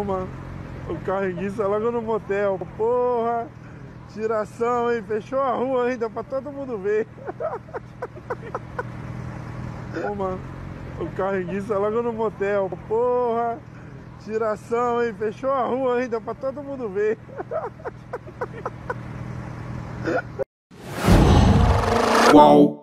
mano, o carreguista logo no motel. Porra, tiração, hein? Fechou a rua ainda pra todo mundo ver. Pô, mano, o carreguista logo no motel. Porra, tiração, hein? Fechou a rua ainda pra todo mundo ver. Qual?